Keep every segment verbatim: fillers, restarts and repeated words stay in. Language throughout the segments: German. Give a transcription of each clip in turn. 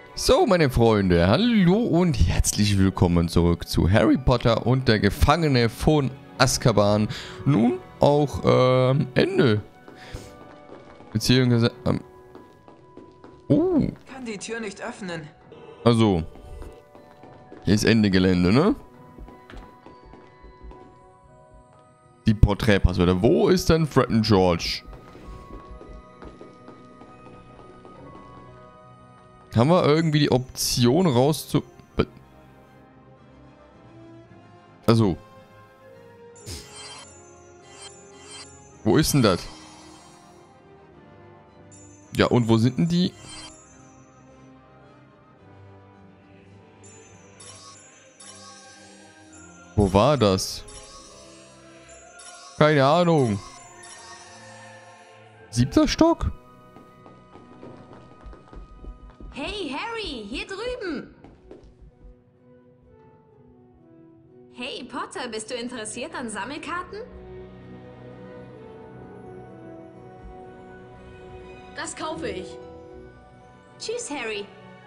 So, meine Freunde, hallo und herzlich willkommen zurück zu Harry Potter und der Gefangene von Azkaban. Nun auch ähm, Ende. Beziehungsweise, ähm, oh. Kann die Tür nicht öffnen. Also, hier ist Ende Gelände, ne? Die Porträtpasswörter. Wo ist denn Fred und George? Haben wir irgendwie die Option rauszu... Also. Wo ist denn das? Ja, und wo sind denn die? Wo war das? Keine Ahnung. Siebter Stock? Hey, Harry, hier drüben! Hey, Potter, bist du interessiert an Sammelkarten? Das kaufe ich. Tschüss, Harry.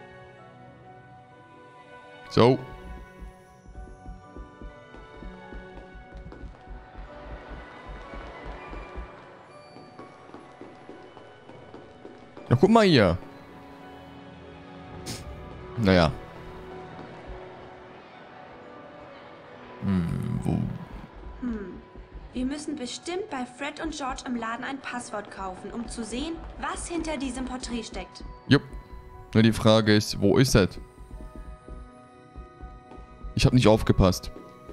So. Na, guck mal hier. Naja. Hm, wo? Hm. Wir müssen bestimmt bei Fred und George im Laden ein Passwort kaufen, um zu sehen, was hinter diesem Porträt steckt. Jupp. Nur die Frage ist, wo ist das? Ich habe nicht aufgepasst.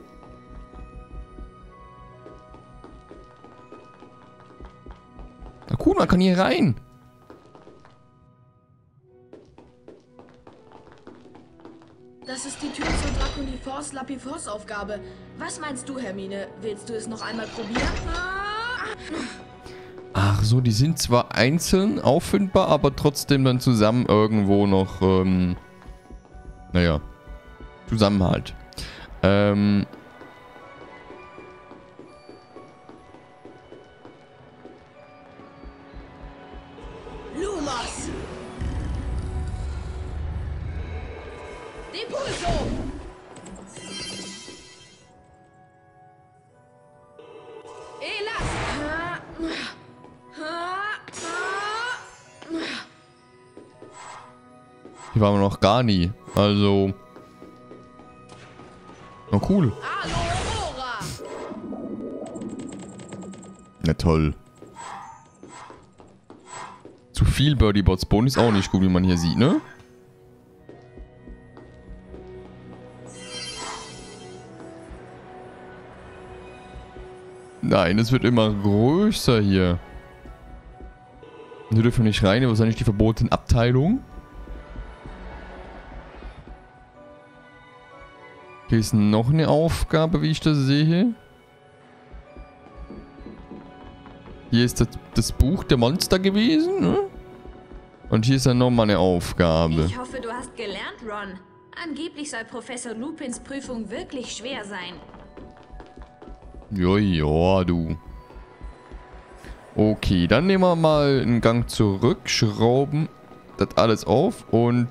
Na cool, man kann hier rein. Das ist die Tür zur Draconifors Lapifors Aufgabe. Was meinst du, Hermine? Willst du es noch einmal probieren? Ach so, die sind zwar einzeln auffindbar, aber trotzdem dann zusammen irgendwo noch, ähm, naja, Zusammenhalt. Ähm... Lumos! Depulso! Elas! Hier waren wir noch gar nie. Also... Na cool. Aurora! Na toll. Zu viel Birdie Bots Bone ist auch nicht gut, wie man hier sieht, ne? Nein, es wird immer größer hier. Wir dürfen nicht rein, aber wahrscheinlich die verbotene Abteilung. Hier ist noch eine Aufgabe, wie ich das sehe. Hier ist das, das Buch der Monster gewesen, ne? Und hier ist dann nochmal eine Aufgabe. Ich hoffe, du hast gelernt, Ron. Angeblich soll Professor Lupins Prüfung wirklich schwer sein. Ja, ja, du. Okay, dann nehmen wir mal einen Gang zurück, schrauben das alles auf und...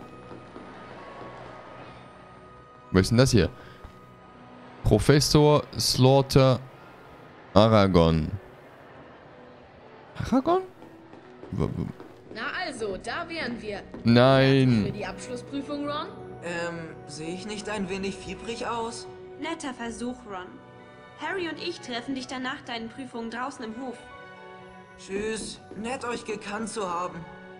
Was ist denn das hier? Professor Slaughter Aragorn. Aragorn? Na also, da wären wir. Nein. Für die Abschlussprüfung, Ron? Ähm, sehe ich nicht ein wenig fiebrig aus? Netter Versuch, Ron. Harry und ich treffen dich dann nach deinen Prüfungen draußen im Hof. Tschüss, nett euch gekannt zu haben.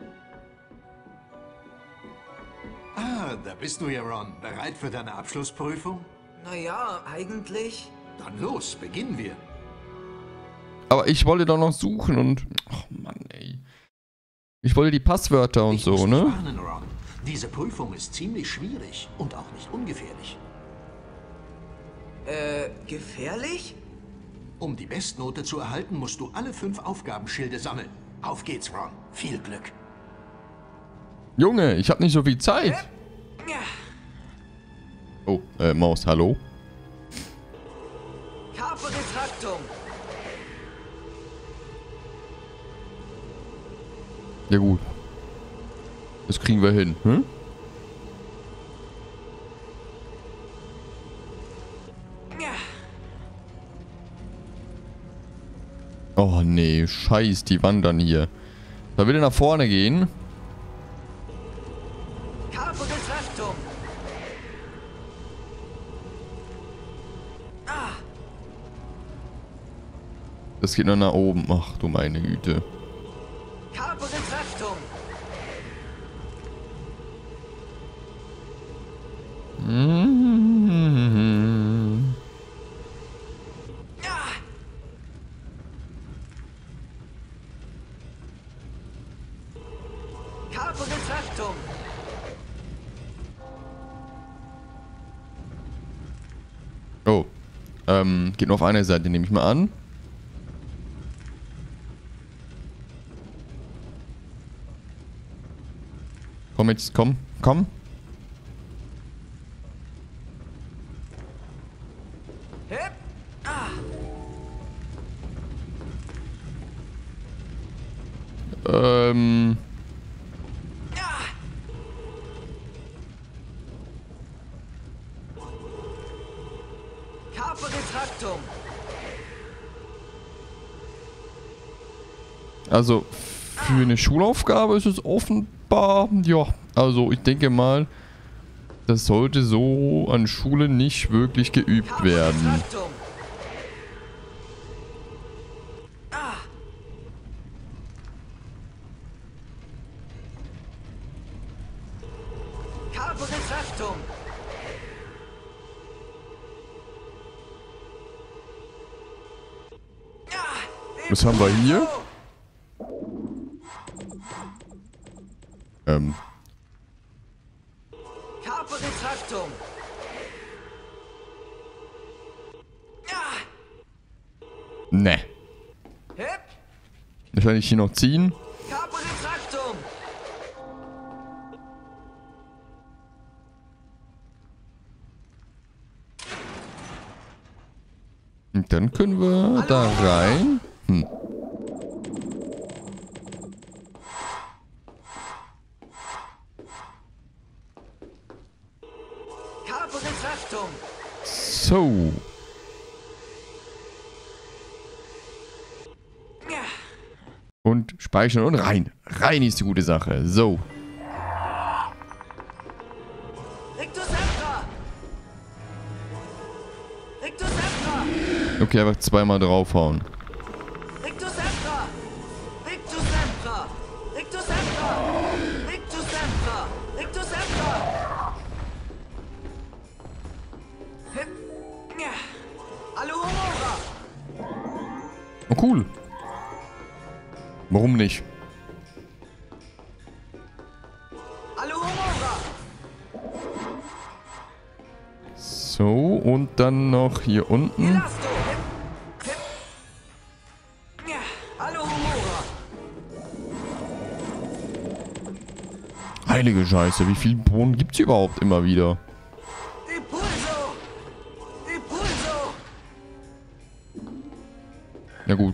Ah, da bist du ja, Ron. Bereit für deine Abschlussprüfung? Naja, eigentlich. Dann los, beginnen wir. Aber ich wollte doch noch suchen und... Oh Mann, ey. Ich wollte die Passwörter und Ich so, muss dich ne? warnen, Ron. Diese Prüfung ist ziemlich schwierig und auch nicht ungefährlich. Äh, gefährlich? Um die Bestnote zu erhalten, musst du alle fünf Aufgabenschilde sammeln. Auf geht's, Ron. Viel Glück. Junge, ich habe nicht so viel Zeit. Ja. Oh, äh, Maus, hallo? Carpe Retractum. Ja gut. Das kriegen wir hin, hm? Oh nee, scheiß, die wandern hier. Da will er nach vorne gehen. Carpo Retractum. Ah, Das geht nur nach oben. Ach du meine Güte. Carpo Retractum. Mhm. Ah, Carpo Retractum. Oh. Ähm, geht nur auf eine Seite, nehme ich mal an. Komm jetzt, komm, komm. Hip. Ah, Ähm. ah. Carpo Retractum. Also, für eine Schulaufgabe ist es offenbar, ja, also ich denke mal, das sollte so an Schule nicht wirklich geübt Carpo werden. Retractum. Ah. Carpo Retractum. Ah, Was haben wir hier? Impulso. Ähm, Carpo Retractum. Ah, ne. hip. Wahrscheinlich hier noch ziehen. Carpo Retractum. Und dann können wir da rein. Hm. Carpo Retractum. So. Ja. Und speichern und rein. Rein ist die gute Sache. So. Rictus Sempra. Rictus Sempra. Okay, einfach zweimal draufhauen. Rictus Sempra. Rictus Sempra. Rictus Sempra. Rictus Sempra. Rictus Sempra. Hip. Ja. Alohomora. Oh, cool. Warum nicht? Alohomora. So, und dann noch hier unten. Elasto. Hip. Hip. Ja. Alohomora. Heilige Scheiße, wie viel Bohnen gibt's hier überhaupt immer wieder? Impulso. Impulso. Ja gut.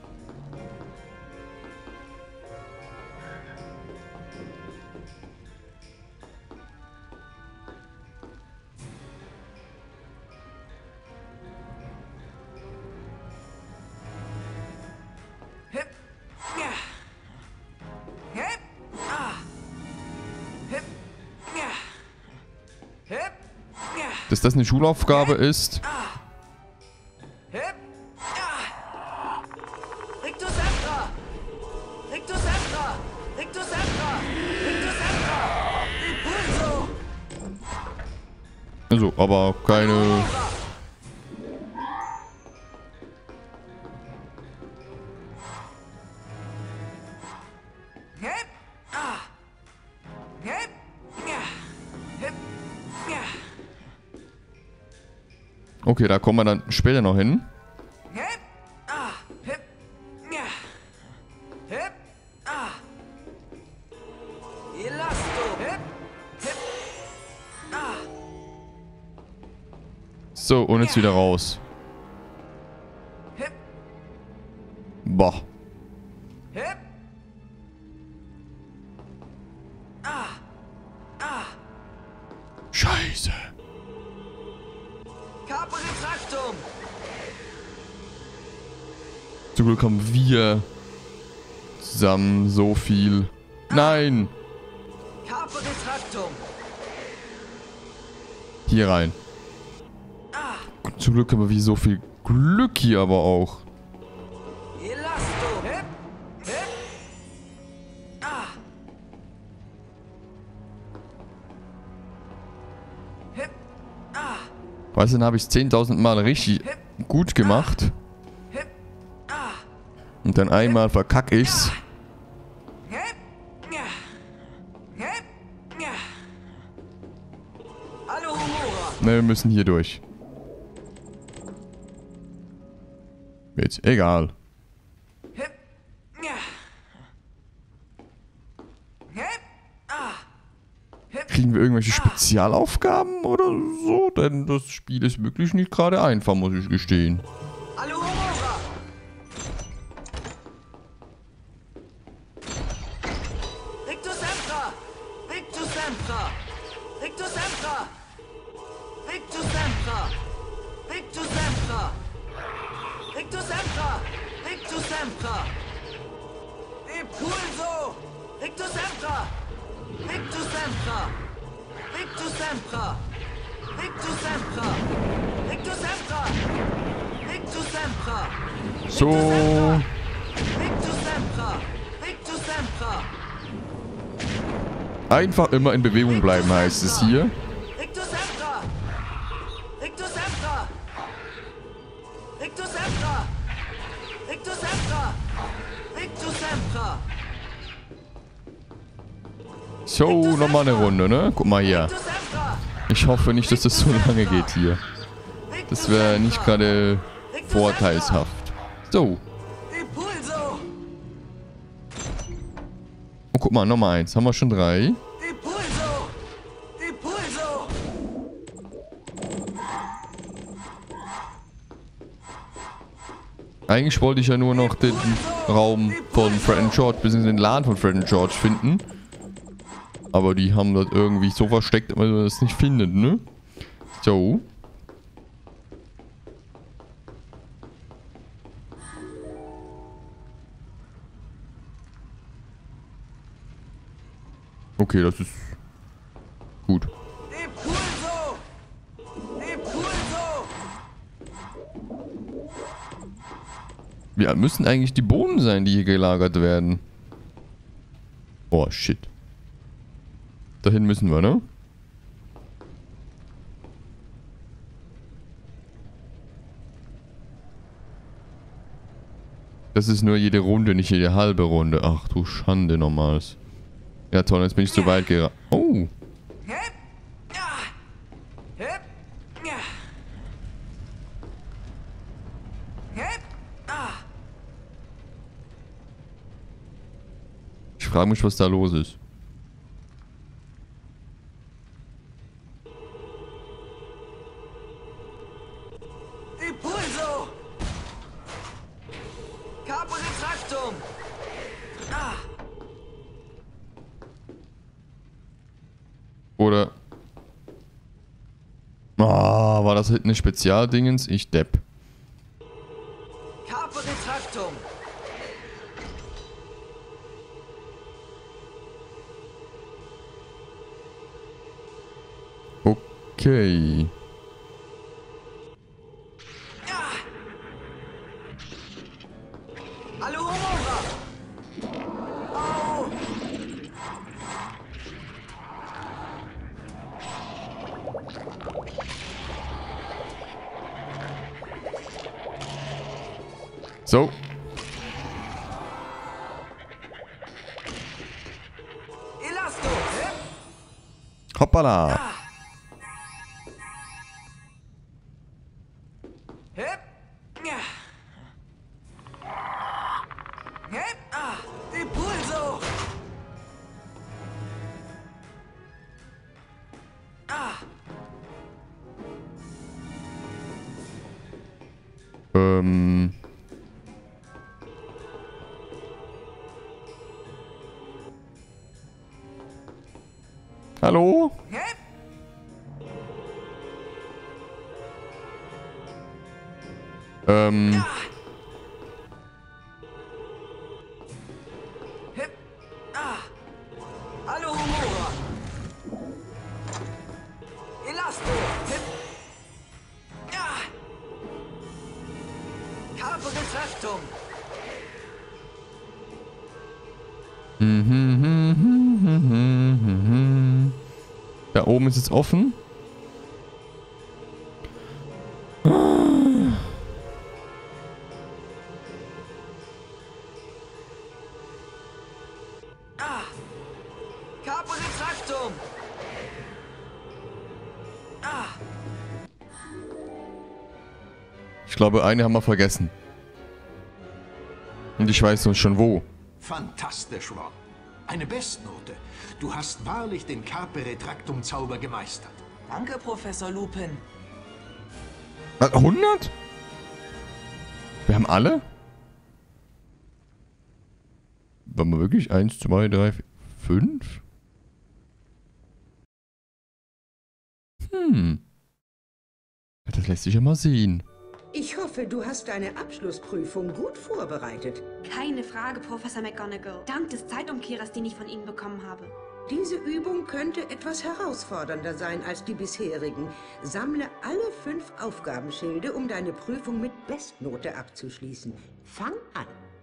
Hip. Ja. Hip. Ah. Hip. Ja. Hip. Ja. Dass das eine Schulaufgabe ist. Hip. Ja. Rictus Sempra. Rictus Sempra. Rictus Sempra. Rictus Sempra. Impulso. Also, aber keine... Alohomora. Hip. Ah. Hip. Ja. Hip. Ja. Okay, da kommen wir dann später noch hin. Hip. Ah. Hip. Ja. Hip. Ah. Elasto. Hip. Hip. Ah. So, und jetzt wieder raus. Hip. Boah. Hip. Ah. Ah. Scheiße. Carpo Retractum. Zum Glück haben wir zusammen so viel. Nein! Carpe Retractum. Hier rein. Zum Glück haben wir so viel Glück hier aber auch. Elasto. Hip. Hip. Ah. Hip. Ah. Weißt du, dann habe ich es zehntausend Mal richtig gut gemacht. Hip. Ah. Und dann einmal verkacke ich's. Hip. Ja. Hip. Ja. Hallo Humora. Ne, wir müssen hier durch. Jetzt, egal. Hip. Ja. Hip. Ah. Kriegen wir irgendwelche Spezialaufgaben oder so? Denn das Spiel ist wirklich nicht gerade einfach, muss ich gestehen. Hallo Humora. Rictus Sempra. Victus Sempra. Rictus Sempra. Victus Sempra. Victus Sempra. Victus Sempra. Victus Sempra. Impulso. Victus Sempra. Victus Sempra. Victus Sempra. Victus Sempra. Victus Sempra. Victus Sempra. So. Victus Sempra. Victus Sempra. Einfach immer in Bewegung bleiben heißt es hier. Victus Sempra. Victus Sempra. Victus Sempra. Victus Sempra. Victus Sempra. So, nochmal eine Runde, ne? Guck mal hier. Victus Sempra. Ich hoffe nicht, dass das so lange geht hier. Das wäre nicht gerade vorteilshaft. So. Impulso. Oh, guck mal, nochmal eins. Haben wir schon drei? Impulso. Impulso. Eigentlich wollte ich ja nur noch den Raum von Fred and George, bzw. den Laden von Fred and George finden. Aber die haben das irgendwie so versteckt, weil man das nicht findet, ne? So. Okay, das ist gut. Impulso. Impulso. Ja, müssen eigentlich die Bohnen sein, die hier gelagert werden. Oh, shit. Dahin müssen wir, ne? Das ist nur jede Runde, nicht jede halbe Runde. Ach du Schande nochmals. Ja toll, jetzt bin ich zu weit geraten. Oh. Hip. Ja. Hip. Ja. Hip. Ah. Ich frage mich, was da los ist. Impulso. Carpe Retractum. Ah. Oder... Ah, war das eine Spezialdingens? Ich depp. Carpe Retractum. Okay. Hallo Humora. Au. So. Elasto. Hip. Hoppala. Hip. Ja. Hip. Ah. Impulso. Ah. Ähm... Hallo? Hip. Ähm... Rettraktum. Da oben ist es offen. Ah! Capo Retractum. Ah! Ich glaube, eine haben wir vergessen. Und ich weiß uns schon wo. Fantastisch, Ron. Eine Bestnote. Du hast wahrlich den Carpe Retractum Zauber gemeistert. Danke, Professor Lupin. Was, hundert? Wir haben alle? Waren wir wirklich? eins, zwei, drei, vier, fünf? Hm. Das lässt sich ja mal sehen. Ich hoffe, du hast deine Abschlussprüfung gut vorbereitet. Keine Frage, Professor McGonagall. Dank des Zeitumkehrers, den ich von Ihnen bekommen habe. Diese Übung könnte etwas herausfordernder sein als die bisherigen. Sammle alle fünf Aufgabenschilde, um deine Prüfung mit Bestnote abzuschließen. Fang an.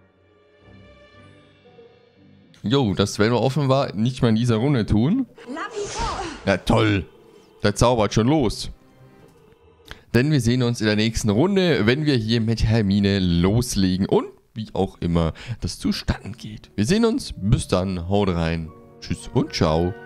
Jo, das werden wir offenbar nicht mal in dieser Runde tun. Ja, toll. Der zaubert schon los. Denn wir sehen uns in der nächsten Runde, wenn wir hier mit Hermine loslegen und wie auch immer das zustande geht. Wir sehen uns. Bis dann. Haut rein. Tschüss und ciao.